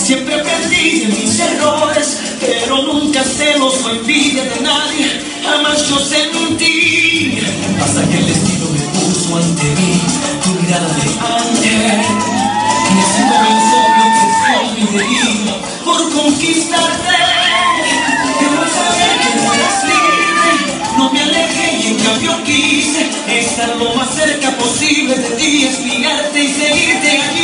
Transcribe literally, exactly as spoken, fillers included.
Siempre aprendí de mis errores, pero nunca celos o envidia de nadie. Jamás yo sentí, hasta que el destino me puso ante mí tu mirada de ángel. Y así comenzó mi obsesión, mi delirio por conquistarte. Quiero saber que no eres libre, no me alejé y en cambio quise estar lo más cerca posible de ti, espigarte y seguirte.